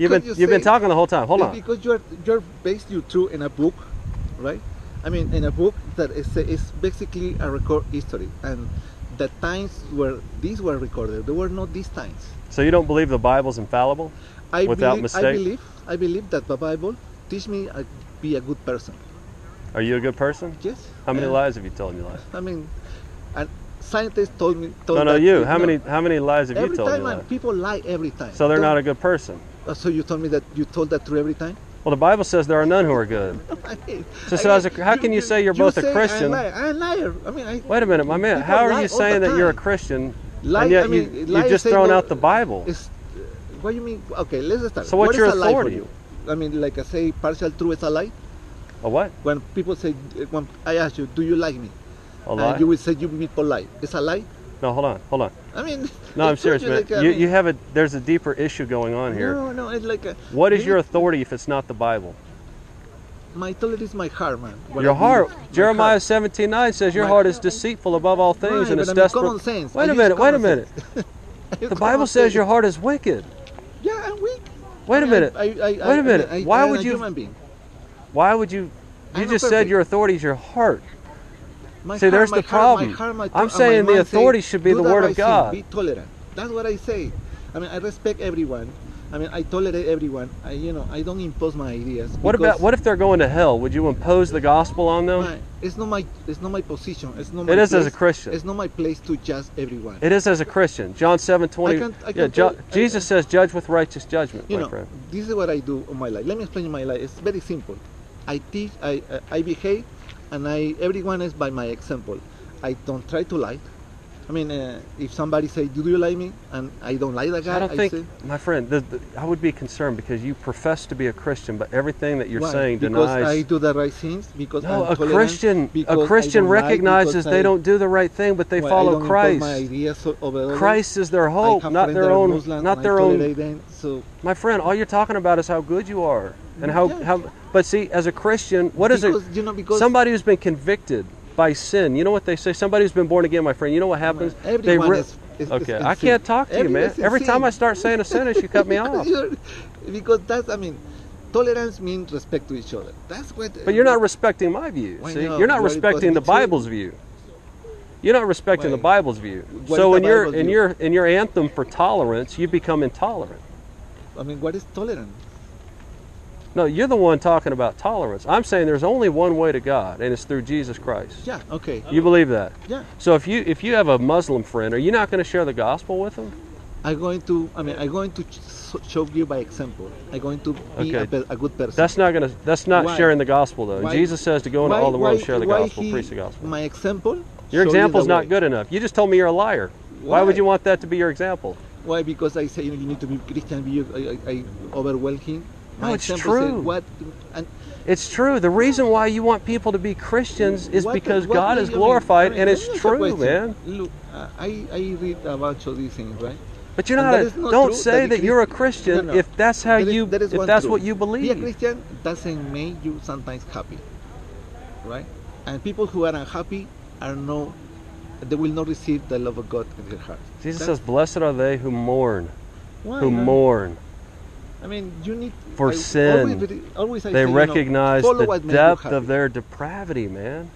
you've been talking the whole time. Hold on. Because you're based your truth in a book, right? I mean, in a book that is basically a record history, and the times where these were recorded, there were not these times. So you don't believe the Bible's infallible? Without mistake? I believe that the Bible teach me to be a good person. Are you a good person? Yes. How many lies have you told in your life? I mean, and scientists told me. No, you. How many lies have you told in your life? People lie every time. So they're not a good person. So you told me that you told that true every time? Well, the Bible says there are none who are good. How can you say you're both a Christian? I'm a liar. I mean, wait a minute, my man. How are you saying that you're a Christian and yet you've just thrown out the Bible? What do you mean? Okay, let's start. So what's your authority? I mean, like I say, partial truth is a lie. A what? When people say, when I ask you, do you like me? A lie? And you will say you be polite. It's a lie? No, hold on. I mean, no, I'm serious, man. Like, there's a deeper issue going on here. No, it's like what is your authority if it's not the Bible? My authority is my heart, man. Your heart. Jeremiah 17:9 says your heart is deceitful above all things and it's desperate. Common sense. Wait a minute. The Bible says your heart is wicked. Yeah, I'm weak. Wait a minute. Why would you? You just said your authority is your heart. See, there's the problem. I'm saying the authority should be the Word of God. Be tolerant. That's what I say. I mean, I respect everyone. I mean, I tolerate everyone. I don't impose my ideas. What if they're going to hell? Would you impose the gospel on them? It's not my position. It's not my It is place. as a Christian. It's not my place to judge everyone. It is as a Christian. John 7:20. Jesus says, "Judge with righteous judgment." My friend. This is what I do in my life. Let me explain my life. It's very simple. I teach. I behave, and everyone is by my example. I don't try to lie. I mean, if somebody say, "Do you like me?" and I don't like that guy, my friend, I would be concerned because you profess to be a Christian, but everything that you're saying because denies. I do the right things. Because no, I'm a Christian recognizes they don't do the right thing, but they follow Christ. Christ is their hope, not their own. Not their own. My friend, all you're talking about is how good you are, and how. But see, as a Christian, what is it? Somebody who's been convicted by sin. You know what they say? Somebody who's been born again, my friend. You know what happens? Okay, I can't talk to you, man. Every time I start saying a sentence, you cut me off. Because tolerance means respect to each other. That's what. But you're not respecting my view. See, you're not respecting the Bible's view. You're not respecting the Bible's view. So in your anthem for tolerance, you become intolerant. I mean, what is tolerance? No, you're the one talking about tolerance. I'm saying there's only one way to God, and it's through Jesus Christ. Yeah, okay. You believe that? Yeah. So if you have a Muslim friend, are you not going to share the gospel with them? I'm going to show you by example. I'm going to be a good person. That's not sharing the gospel though. Jesus says to go into all the world and share the gospel, preach the gospel. My example? Your example's not good enough. You just told me you're a liar. Why would you want that to be your example? Why? Because I say you need to be Christian. I overwhelm him. No, it's true. It's true. The reason why you want people to be Christians is because God is glorified, and it's true, man. Look, I read about all these things, right? But you're not. Don't say that you're a Christian if that's how if that's what you believe. Being a Christian doesn't make you sometimes happy, right? And people who are unhappy they will not receive the love of God in their heart. Jesus says, "Blessed are they who mourn." Why? Who mourn. I mean, you need for sin. They recognize the depth of their depravity, man.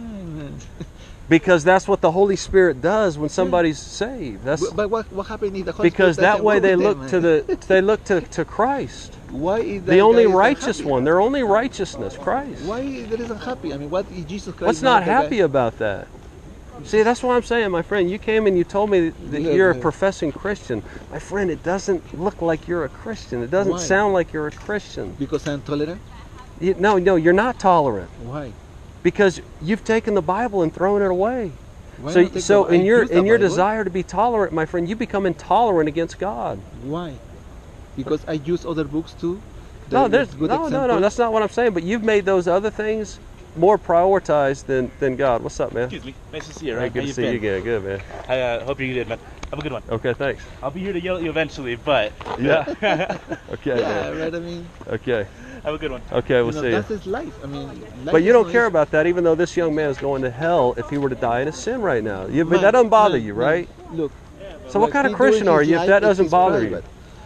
Because that's what the Holy Spirit does when somebody's saved. But what happened is the Holy because Spirit that way they look to Christ. Why is the only righteous one? Their only righteousness, Christ. Why there isn't happy? I mean, what is Jesus Christ? What's not happy about that? See, that's what I'm saying, my friend. You came and you told me that you're a professing Christian. My friend, it doesn't look like you're a Christian. It doesn't sound like you're a Christian. Because I'm tolerant? No, you're not tolerant. Why? Because you've taken the Bible and thrown it away. So in your desire to be tolerant, my friend, you become intolerant against God. Why? Because I use other books too? No, that's not what I'm saying. But you've made those other things more prioritized than God. What's up, man? Excuse me. Nice to see you. Right? Good to see you again. Good, man. I hope you're good, man. Have a good one. Okay, thanks. I'll be here to yell at you eventually, but yeah. Okay. Yeah, man. right. I mean. Okay. Have a good one. Okay, we'll see you. That's his life. I mean. But you don't care about that, even though this young man is going to hell if he were to die in his sin right now. But that doesn't bother you, right? Look. So what kind of Christian are you if that doesn't bother you?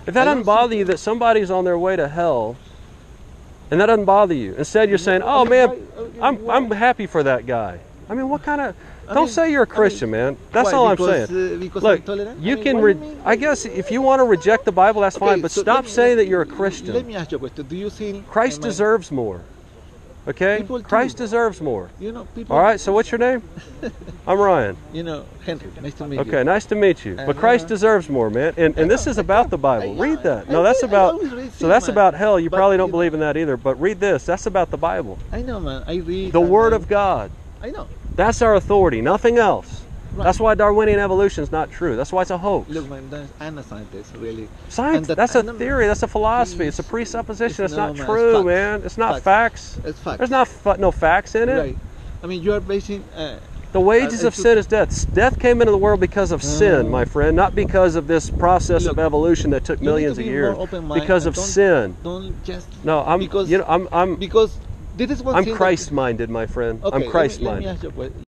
If that doesn't bother you that somebody's on their way to hell, and that doesn't bother you, instead you're saying, "Oh man, I'm happy for that guy." I mean, what kind of? Don't say you're a Christian, man. That's all I'm saying. Look, you can. I guess if you want to reject the Bible, that's fine. But stop saying that you're a Christian. Let me ask you a question. Do you think Christ deserves more? Okay, Christ deserves more. You know, people. All right. So what's your name? I'm Ryan. You know, Henry. Nice to meet you. Okay, nice to meet you. But Christ deserves more, man. And this is about the Bible. Read that. No, that's about. So that's about hell. You probably don't believe in that either. But read this. That's about the Bible. I know, man. I read. The Word of God. I know. That's our authority, nothing else. Right. That's why Darwinian evolution is not true. That's why it's a hoax. Look, man, I'm a scientist, really. Science, that's a theory, that's a philosophy, it's a presupposition, it's not true, man. It's not facts. It's facts. There's no facts in it. Right. I mean, you are basing... the wages of sin is death. Death came into the world because of sin, my friend, not because of this process of evolution that took millions of years. Because of sin. Don't just... No, I'm... Because, you know, I'm because this is one I'm Christ-minded, my friend. Okay, I'm Christ-minded. Let me ask you a question.